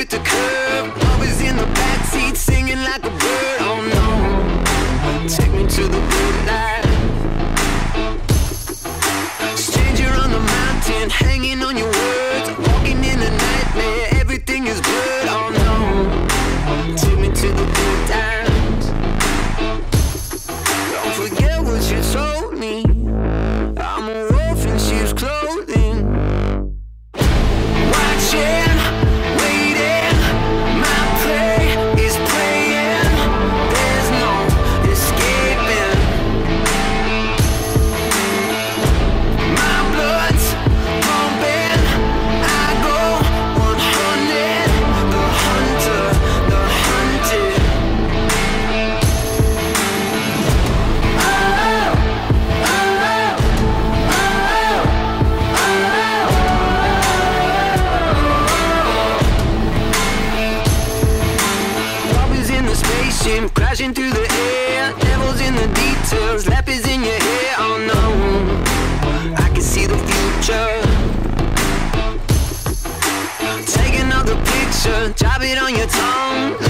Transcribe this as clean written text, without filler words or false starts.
with the curve. Always in the backseat singing like a bird. Oh no, take me to the good life. Stranger on the mountain, hanging on your words. Walking in a nightmare, everything is blurred. Oh no, take me to the good times. Don't forget what you told me. I'm a wolf in sheep's clothing. Watching, waiting, my prey is praying. There's no escaping. My blood's pumping. I go 100. The hunter, the hunted. Spaceship crashing through the air. Devil's in the details, lap is in your hair. Oh no, I can see the future. Take another picture, drop it on your tongue.